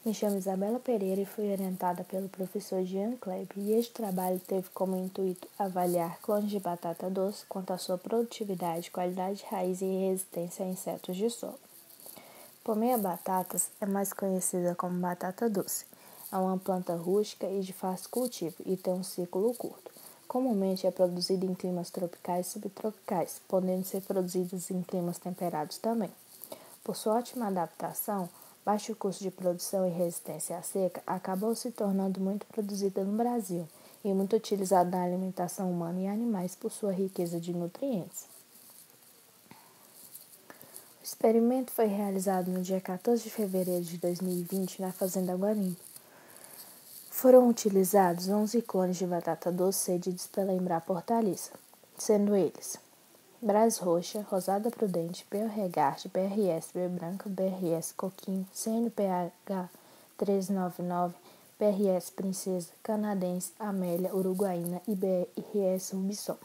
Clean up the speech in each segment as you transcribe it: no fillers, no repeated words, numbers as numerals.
Me chamo Isabela Pereira e fui orientada pelo professor Jean Kleber, e este trabalho teve como intuito avaliar clones de batata doce quanto à sua produtividade, qualidade de raiz e resistência a insetos de solo. Pomeia batatas é mais conhecida como batata doce. É uma planta rústica e de fácil cultivo e tem um ciclo curto. Comumente é produzida em climas tropicais e subtropicais, podendo ser produzida em climas temperados também. Por sua ótima adaptação, baixo custo de produção e resistência à seca, acabou se tornando muito produzida no Brasil e muito utilizada na alimentação humana e animais por sua riqueza de nutrientes. O experimento foi realizado no dia 14 de fevereiro de 2020 na Fazenda Guarim. Foram utilizados 11 clones de batata doce cedidos pela Embrapa Hortaliça, sendo eles Brás Roxa, Rosada Prudente, Beauregard, BRS Branca, BRS Coquinho, CNPH 399, BRS Princesa, Canadense, Amélia, Uruguaína e BRS Rubisson.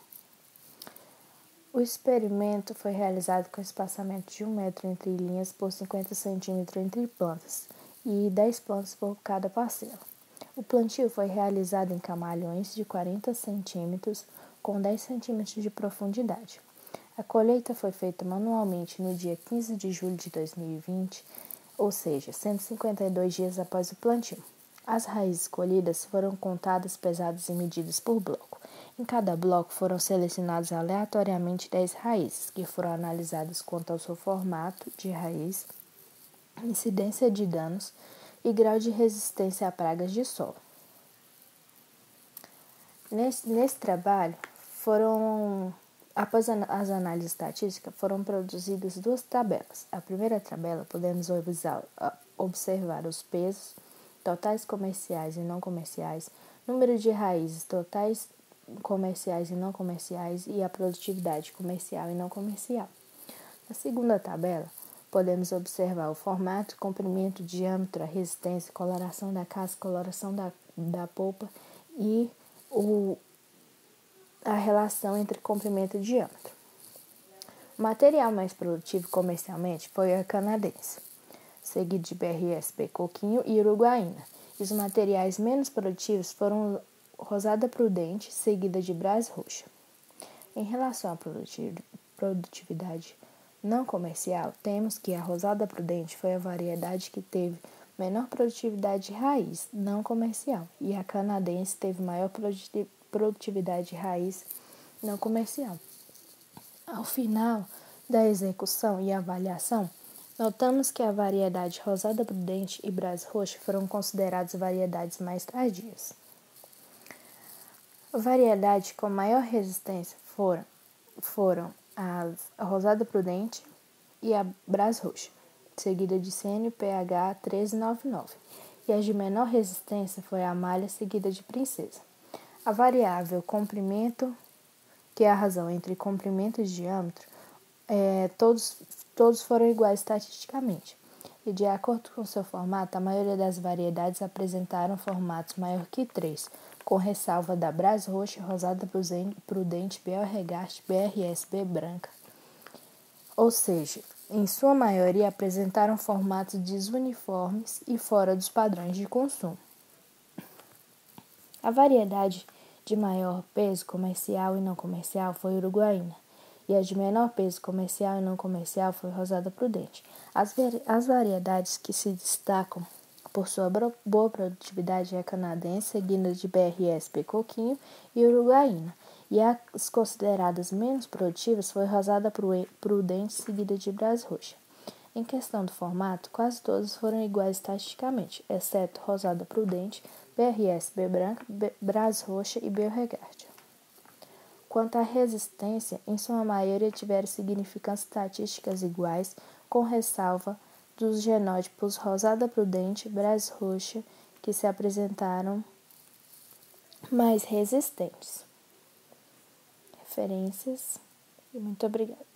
O experimento foi realizado com espaçamento de 1 metro entre linhas por 50 centímetros entre plantas e 10 plantas por cada parcela. O plantio foi realizado em camalhões de 40 centímetros com 10 centímetros de profundidade. A colheita foi feita manualmente no dia 15 de julho de 2020, ou seja, 152 dias após o plantio. As raízes colhidas foram contadas, pesadas e medidas por bloco. Em cada bloco foram selecionadas aleatoriamente 10 raízes, que foram analisadas quanto ao seu formato de raiz, incidência de danos e grau de resistência a pragas de solo. Nesse trabalho, após as análises estatísticas, foram produzidas 2 tabelas. A primeira tabela, podemos observar os pesos totais comerciais e não comerciais, número de raízes totais comerciais e não comerciais e a produtividade comercial e não comercial. Na segunda tabela, podemos observar o formato, comprimento, diâmetro, a resistência, coloração da casca, coloração da polpa e a relação entre comprimento e diâmetro. O material mais produtivo comercialmente foi a canadense, seguido de BRSP Coquinho e Uruguaína. E os materiais menos produtivos foram Rosada Prudente, seguida de Brás Roxa. Em relação à produtividade não comercial, temos que a Rosada Prudente foi a variedade que teve menor produtividade de raiz não comercial e a canadense teve maior produtividade de raiz não comercial. Ao final da execução e avaliação, notamos que a variedade Rosada Prudente e Brás Roxa foram consideradas variedades mais tardias. A variedade com maior resistência foram a Rosada Prudente e a Brás Roxa, seguida de CNPH 1399, e a de menor resistência foi a Amália, seguida de Princesa. A variável comprimento, que é a razão entre comprimento e diâmetro, todos foram iguais estatisticamente. E de acordo com seu formato, a maioria das variedades apresentaram formatos maior que 3, com ressalva da Brás Roxa, Rosada Prudente, Beauregard, BRSB Branca. Ou seja, em sua maioria apresentaram formatos desuniformes e fora dos padrões de consumo. A variedade de maior peso comercial e não comercial foi Uruguaína, e a de menor peso comercial e não comercial foi Rosada Prudente. As variedades que se destacam por sua boa produtividade é a canadense, seguida de BRSP Coquinho e Uruguaína, e as consideradas menos produtivas foi Rosada Prudente, seguida de Brás Roxa. Em questão do formato, quase todas foram iguais estatisticamente, exceto Rosada Prudente, BRSB Branca, Brás Roxa e Beauregard. Quanto à resistência, em sua maioria tiveram significâncias estatísticas iguais, com ressalva dos genótipos Rosada Prudente e Brás Roxa, que se apresentaram mais resistentes. Referências e muito obrigada.